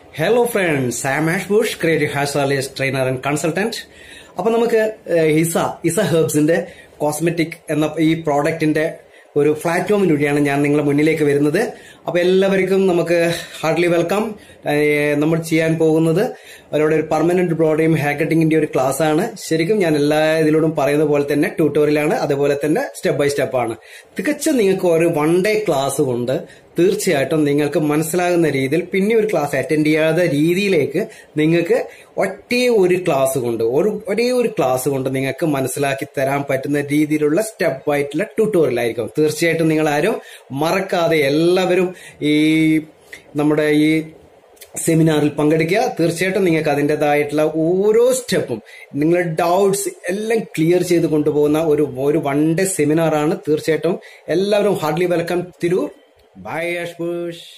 Hello friends, I am Ash Bush, creative hairstylist, trainer and consultant. അപ്പോൾ നമുക്ക് Isa ഹെർബ്സിന്റെ cosmetic എന്ന ഈ പ്രോഡക്റ്റിന്റെ ഒരു പ്ലാറ്റ്ഫോമിലൂടെയാണ് ഞാൻ നിങ്ങളുടെ മുന്നിലേക്ക് വരുന്നത്. അപ്പൊ എല്ലാവർക്കും നമുക്ക് ഹാർട്ട്ലി വെൽക്കം. നമ്മൾ ചെയ്യാൻ പോകുന്നത് അവരുടെ ഒരു പെർമനന്റ് ബ്രോഡയും ഹെയർ കട്ടിങ്ങിന്റെ ഒരു ക്ലാസ് ആണ്. ശരിക്കും ഞാൻ എല്ലാ ഇതിലൂടും പറയുന്ന പോലെ തന്നെ ട്യൂട്ടോറിയലാണ്, അതുപോലെ തന്നെ സ്റ്റെപ്പ് ബൈ സ്റ്റെപ്പ് ആണ്. തികച്ചും നിങ്ങൾക്ക് ഒരു വൺ ഡേ ക്ലാസ് കൊണ്ട് തീർച്ചയായിട്ടും നിങ്ങൾക്ക് മനസ്സിലാകുന്ന രീതിയിൽ പിന്നെ ഒരു ക്ലാസ് അറ്റൻഡ് ചെയ്യാത്ത രീതിയിലേക്ക് നിങ്ങൾക്ക് ഒരേ ഒരു ക്ലാസ് കൊണ്ട് നിങ്ങൾക്ക് മനസ്സിലാക്കി തരാൻ പറ്റുന്ന രീതിയിലുള്ള സ്റ്റെപ്പ് ആയിട്ടുള്ള ട്യൂട്ടോറിയൽ ആയിരിക്കും. തീർച്ചയായിട്ടും നിങ്ങൾ ആരും മറക്കാതെ എല്ലാവരും ഈ നമ്മുടെ ഈ സെമിനാറിൽ പങ്കെടുക്കുക. തീർച്ചയായിട്ടും നിങ്ങൾക്ക് അതിൻ്റെതായിട്ടുള്ള ഓരോ സ്റ്റെപ്പും നിങ്ങളുടെ ഡൗട്ട്സ് എല്ലാം ക്ലിയർ ചെയ്ത് കൊണ്ടുപോകുന്ന ഒരു വൺ ഡേ സെമിനാറാണ്. തീർച്ചയായിട്ടും എല്ലാവരും heartly welcome Tirur. Bye, Ash Bush.